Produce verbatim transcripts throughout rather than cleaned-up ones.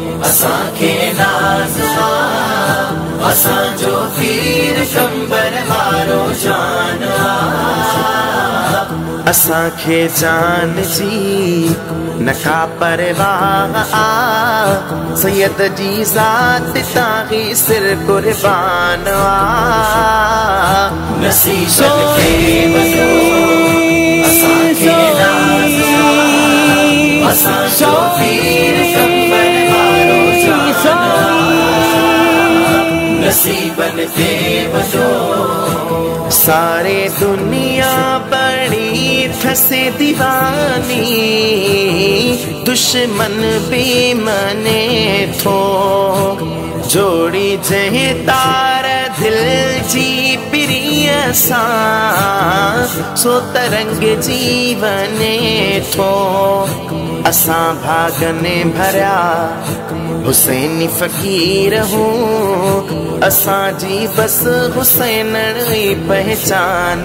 असां खे नाज़ा असां जो पीर कंबर वारो जान असां खे जान जी नका परवाह सैयद जी ज़ात ताही सिर कुर्बान नसीबन खे वॾो असां खे नाज़ा असां जो पीर कंबर वारो जान नसीबन खे वॾो सारे दुनिया बड़ी थसे दीवानी दुश्मन भी मने थो जोड़ी जहे तार दिल जी प्रिय सां सो तरंग जीवने थो असां भागने भरिया हुसैनी फ़कीर हूँ असां जी बस हुसैन ही पहचान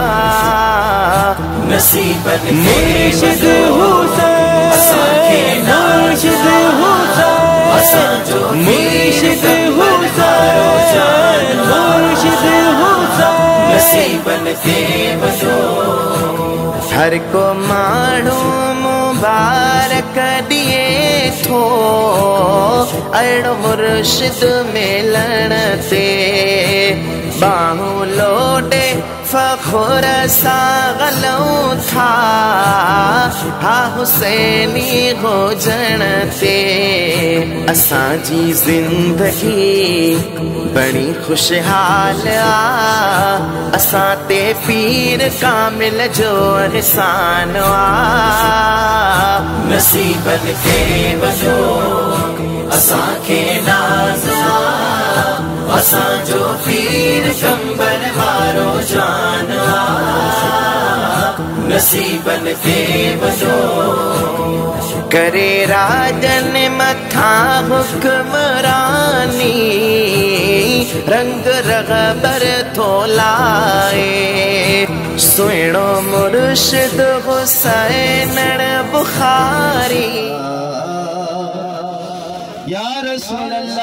नसीबन मुर्शिद हुसैन असां खे मुर्शिद हुसैन असां जो मुर्शिद हुसैन मुर्शिद हुसैन नसीबन खे वॾो हर को माण्हू मुबारक ॾिए थो अहिड़ो मुर्शिद मिलण ते बाहूं लोटे फ़ख़ुर सां ॻलऊं था हा हुसैनी हुजण ते असांजी ज़िंदगी बड़ी खुशहाल असां ते पीर कामिल जो एहसान नसीबन खे वॾो असां खे नाज़ा असां जो पीर कंबर वारो जान नसीबन खे वॾो करे राजन मथा हुक्मरानी रंग रग़बर थो लाए सुहिणो मुर्शिद हुसैन बुखारी या रसूल अल्लाह।